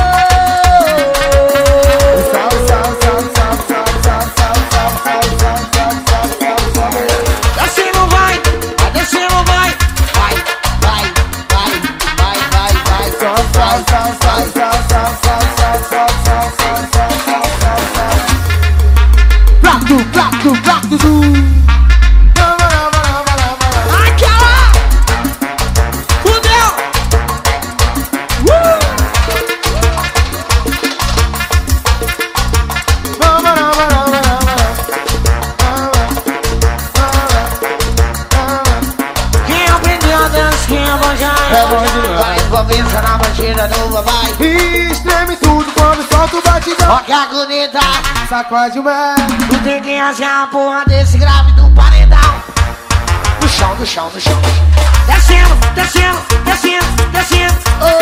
Speaker 4: oh. Sobe, sobe, sobe, sobe, sobe, sobe, sobe, sobe, sobe, sobe, sobe, sobe.
Speaker 2: Descendo vai, vai descendo vai.
Speaker 1: Vai, vai, vai, vai, vai, vai.
Speaker 4: Sobe, sobe, sobe, sobe, sobe, sobe, sobe, sobe, sobe, sobe, sobe, sobe, sobe. Plato, plato, plato, du.
Speaker 2: Aquela! Fudeu! Uh! Quem aprendeu a dança, quem é bom já
Speaker 4: É bom demais.
Speaker 2: vai envolvência na batida do papai.
Speaker 4: E estreme tudo quando solta o batidão.
Speaker 2: Ó que agonita,
Speaker 4: Sacode o mais.
Speaker 2: tu tem que achar a porra desse grave do paredão. No chão, no chão, no chão, no chão. Descendo, descendo, descendo, descendo.
Speaker 4: Oh, oh,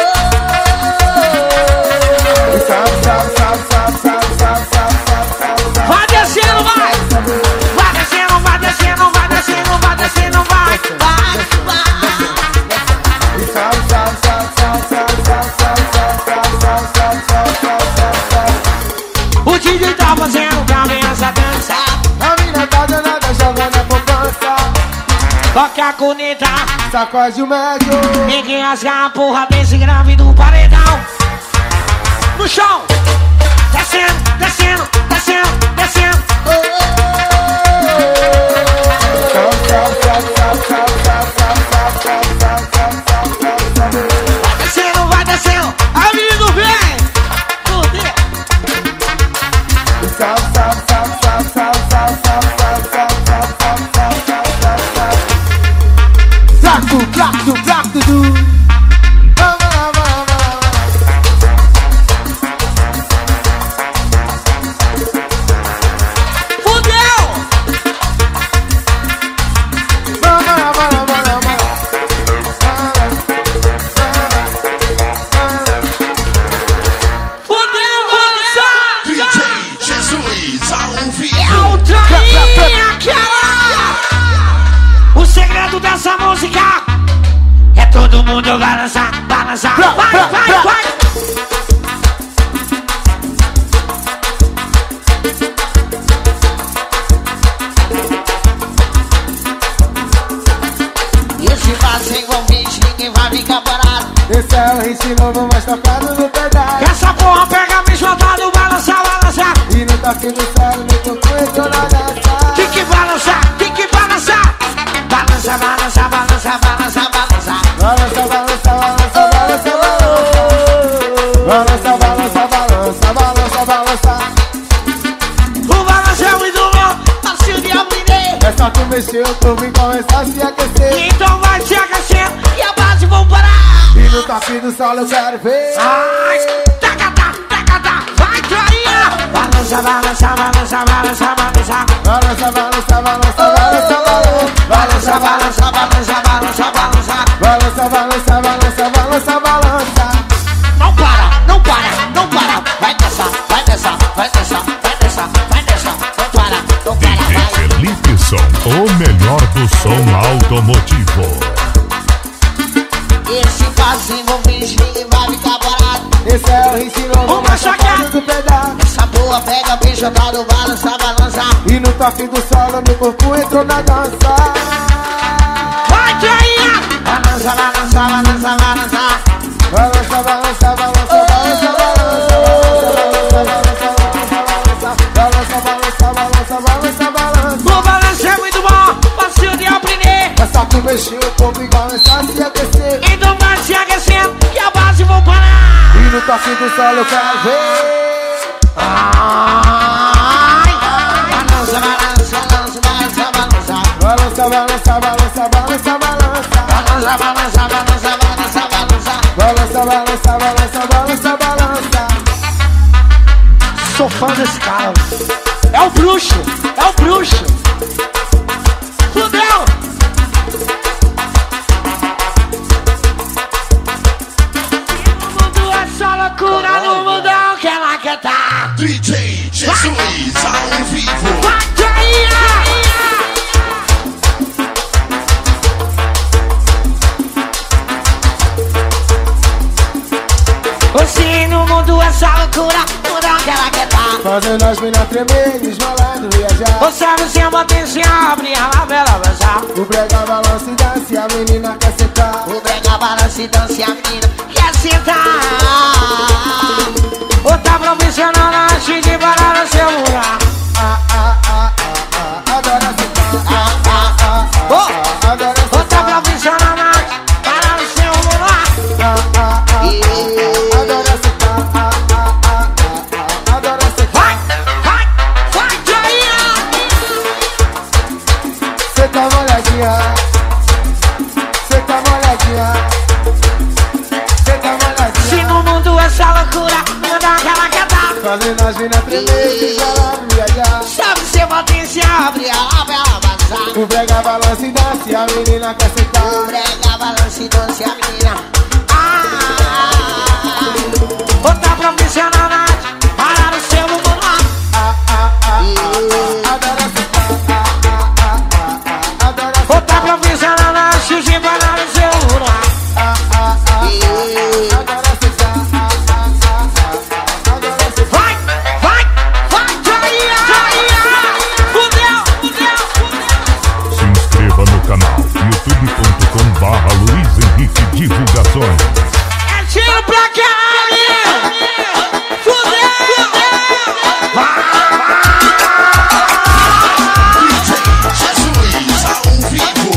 Speaker 4: oh. Sobe, sobe, sobe, sobe, sobe, sobe, sobe, sobe, sobe.
Speaker 2: Vai descendo, vai! Vai descendo, vai descendo, vai descendo, vai descendo, vai! Vai, vai!
Speaker 4: Sobe, sobe, sobe, sobe, sobe, sobe, sobe, sobe, sobe, sobe, sobe, sobe, sobe.
Speaker 2: O D J tá fazendo cabeça dança.
Speaker 4: A mina tá danada, joga na poupança.
Speaker 2: Toque a corneta,
Speaker 4: Sacode o médio.
Speaker 2: ninguém rasga a porra desse grave do paredão. No chão! Descendo, descendo, descendo, descendo.
Speaker 4: Oh, oh, oh. Sobe, sobe, sobe, sobe, sobe, sobe, sobe, sobe, sobe, sobe, sobe, sobe.
Speaker 2: Vai descendo, vai descendo. Amigo, vem! Fudeu!
Speaker 4: Sobe, sobe, sobe, sobe, sobe, sobe, sobe, sobe, sobe, sobe, sobe, sobe, sobe, sobe. Plato, plato, plato, du.
Speaker 2: Fudeu! Fudeu,
Speaker 3: D
Speaker 2: moça!
Speaker 3: J Jesus ao
Speaker 2: É
Speaker 3: vivo.
Speaker 2: o trainha, aquela! O segredo dessa música é todo mundo balançar, balançar. Vai, vai, vai!
Speaker 1: Esse passe envolvente, ninguém vai ficar parado.
Speaker 4: Esse é o hit novo, mais tocado no pedaço.
Speaker 2: Essa porra pega me jogado, balançar, balançar.
Speaker 4: E no toque do céu, no corpo entrou na dança.
Speaker 2: Tem que balançar, tem que balançar. Balança, balança, balança, balança, balança.
Speaker 4: Balança, balança, balança, balança, balança. Balança, balança, balança, balança, balança.
Speaker 2: O balanço é muito louco, assim de aprender.
Speaker 4: É só tu mexer o corpo e começar a se aquecer.
Speaker 2: Então vai se aquecendo e a base vão parar.
Speaker 4: E no toque do solo eu quero ver.
Speaker 2: Ai, tacatá, tacatá, vai trainha. Balança, balança, balança, balança, balança.
Speaker 4: Balança, balança, balança, balança, balança.
Speaker 2: Balança, balança, balança, balança, balança.
Speaker 4: Balança, balança, balança, balança, balança.
Speaker 2: Não para, não para, não para. Vai dançar, vai dançar, vai dançar, vai dançar, vai dançar. Não para, não para,
Speaker 5: D J
Speaker 2: vai.
Speaker 5: Felipe Som, o melhor do som automotivo.
Speaker 1: Esse passe envolvente, ninguém vai ficar parado.
Speaker 4: Esse é o hit novo,
Speaker 2: Uma
Speaker 4: mais tocado
Speaker 2: sacada.
Speaker 4: do pedaço.
Speaker 1: Essa boa pega bem jogado, balança, balança.
Speaker 4: E no toque do solo meu corpo entrou na dança.
Speaker 2: Vai trainha. Balança, balança, balança, balança.
Speaker 4: Balança, balança, balança, balança, balança, balança, balança, balança, balança, balança, balança, balança.
Speaker 2: O balanço é muito
Speaker 4: desce do solo, quero ver.
Speaker 1: Balança, balança, balança, balança, balança.
Speaker 4: Balança, balança, balança, balança, balança.
Speaker 1: Balança, balança, balança, balança, balança.
Speaker 4: Balança, balança, balança, balança, balança.
Speaker 2: Sou fã desse cara. É o bruxo, é o bruxo. Fudeu! No mundo é só loucura, no mundão que ela quer tá.
Speaker 3: D J Jesus ao vivo.
Speaker 2: Se no mundo é só loucura, mundão que ela quer tá.
Speaker 4: Fazendo as minas tremer, desmalando, viajar.
Speaker 2: Observe seu potencial, abrir a labela, avançar.
Speaker 4: O brega balança e dança e a menina quer sentar.
Speaker 1: O brega balança e dança e a menina quer sentar.
Speaker 2: Outra profissional na arte de parar no seu lugar.
Speaker 4: Ah, ah, ah, ah, ah, adora sentar. Ah, ah, ah, ah, ah, adora sentar.
Speaker 2: Outra profissional na arte parar no seu lugar.
Speaker 4: Ah, ah, ah, ah, adora sentar. Ah, ah, ah, ah, ah, adora sentar.
Speaker 2: Vai, vai, vai, Jair!
Speaker 4: Cê tá molhadinha. Cê tá molhadinha. Cê tá molhadinha.
Speaker 2: Se no mundo é só loucura, mundão que ela quer tá.
Speaker 4: Fazendo as minas tremer, desmalando, viajar.
Speaker 2: Sabe seu potencial,
Speaker 1: Abre a labela, avançar.
Speaker 4: O brega balança e dança e a menina quer
Speaker 1: O
Speaker 4: sentar.
Speaker 1: brega balança e dança e a menina. Ah,
Speaker 2: outra profissional na arte parar no seu lugar.
Speaker 4: Ah, ah, ah, ah, adora sentar. Ah, ah, ah, ah, ah, adora sentar.
Speaker 2: Outra profissional na arte de parar no seu lugar.
Speaker 4: Ah, ah, ah, ah, adora sentar. Ah, ah, ah, ah, adora sentar.
Speaker 2: Vai, vai, vai, Jair! Fudeu, fudeu, fudeu!
Speaker 5: Se inscreva no canal youtube ponto com barra Luiz Henrique Divulgações.
Speaker 2: É tiro pra caralho! Fudeu, fudeu! Vai!
Speaker 3: D J Jesus ao vivo.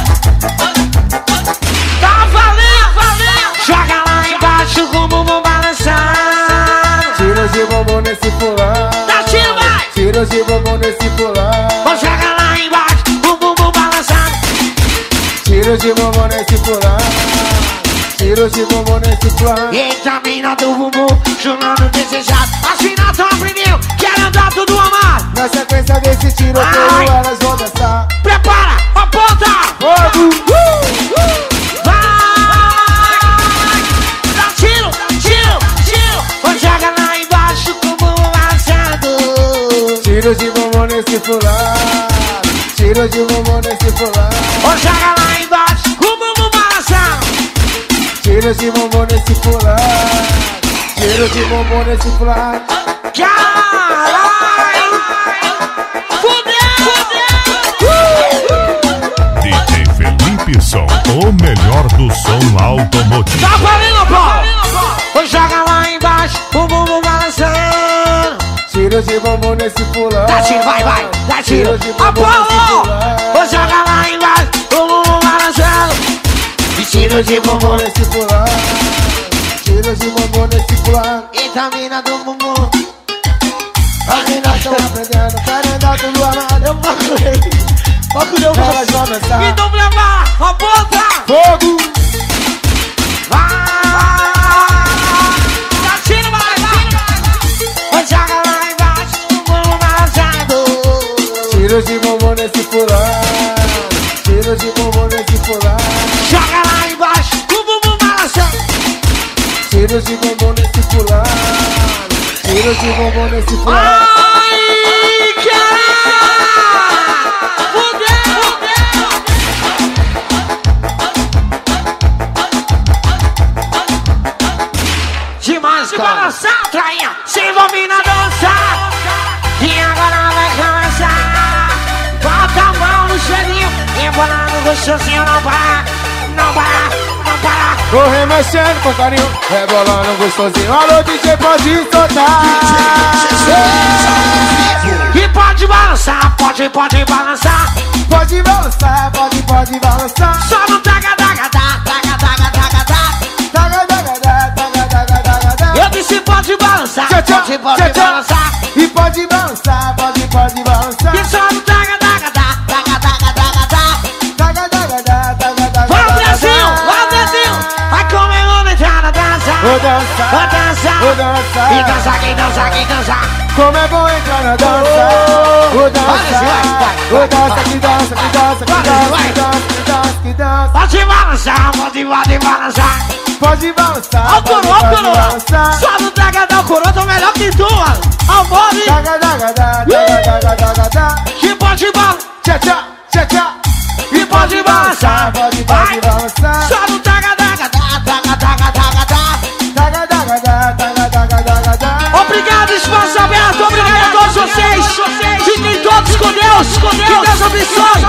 Speaker 2: Tá valendo, valendo! Joga lá embaixo com o bumbum balançando.
Speaker 4: Tiros de bombom nesse pulão.
Speaker 2: Dá tiro, vai!
Speaker 4: Tiros de bombom nesse pulão.
Speaker 2: Vou jogar lá embaixo com o bumbum balançando.
Speaker 4: Tiros de bombom nesse pulão. Tiros de bombom nesse pulão.
Speaker 2: Eita, mina do bumbum, chorando desejado. As minas tão aprendendo, querem andar tudo amado.
Speaker 4: Na sequência desse tiroteio
Speaker 2: Ai.
Speaker 4: elas vão dançar.
Speaker 2: Prepara, aponta!
Speaker 4: Fogo!
Speaker 2: Vai! Dá tiro, tiro, tiro! Vou jogar lá embaixo com o bumbum balançando.
Speaker 4: Tiros de bombom nesse pulão. Tiros de bombom nesse pulão.
Speaker 2: Vou jogar lá embaixo com o bumbum balançando.
Speaker 4: Tiros de bombom nesse pulão. Tiros de bombom nesse pulão.
Speaker 2: Caralho! Fudeu!
Speaker 5: D J Felipe Som, o melhor do som automotivo.
Speaker 2: Tá valendo, pô! Vou jogar lá embaixo o bumbum balançando.
Speaker 4: Tiros de bombom nesse pulão.
Speaker 2: Dá tiro, vai, vai, dá tiro.
Speaker 4: Tiros de bombom
Speaker 2: Apollo!
Speaker 4: nesse pulão.
Speaker 2: Vou jogar lá embaixo o bumbum balançando. E tiro de
Speaker 4: Bombom
Speaker 2: bumbum.
Speaker 4: nesse pulão. Tiros de bombom nesse pulão.
Speaker 2: Eita, mina do bumbum.
Speaker 4: As meninas tão aprendendo, querem andar tudo amado.
Speaker 2: Eu procurei. Procurei o
Speaker 4: Elas vão dançar.
Speaker 2: então prepara, aponta.
Speaker 4: Fogo!
Speaker 2: Vai! Dá tiro, vai, vai. Vou jogar lá embaixo o bumbum balançando.
Speaker 4: Tiros de bombom nesse pulão. Tiros de bombom nesse pulão.
Speaker 2: Joga lá embaixo o bumbum balançando.
Speaker 4: Tiros de bombom nesse pulão. Tiros de bombom nesse pulão.
Speaker 2: Ai, caralho! Fudeu, fudeu! Demais, cara. Balançar, trainha, se envolve na dança. E agora vai começar. Bota a mão no cheirinho, embolando gostosinho, não para, não para, não para.
Speaker 4: Tô remexendo com carinho, rebolando gostosinho. Alô, D J, pode soltar.
Speaker 2: E pode balançar, pode, pode balançar.
Speaker 4: Pode balançar, pode, pode balançar.
Speaker 2: Só no taga, taga, taga, taga, taga, taga, taga.
Speaker 4: Taga, taga, taga, taga, taga, taga.
Speaker 2: Eu disse
Speaker 4: vou dançar.
Speaker 2: E dançar, quem dançar, quem dançar.
Speaker 4: Como é bom entrar na dança. Vou dançar. Vou dançar, que dança, que dança, que dança, que dança, que dança, que dança.
Speaker 2: Pode balançar, pode, pode balançar.
Speaker 4: Pode balançar.
Speaker 2: Ó o coro, ó o coro. Só no tagadão, coro, tô melhor que tu, mano. Ó o bode.
Speaker 4: Daga, daga, daga, daga, daga, daga.
Speaker 2: Que pode balançar.
Speaker 4: Tchá, tchá, tchá, tchá.
Speaker 2: E pode balançar.
Speaker 4: Pode, pode balançar.
Speaker 2: Só no tagadão, taga, taga, taga, taga.
Speaker 4: Daga, daga, daga, daga, daga, daga, daga.
Speaker 2: Obrigado, espaço aberto, obrigado a todos vocês. Fiquem todos com Deus, com Deus. Que Deus abençoe.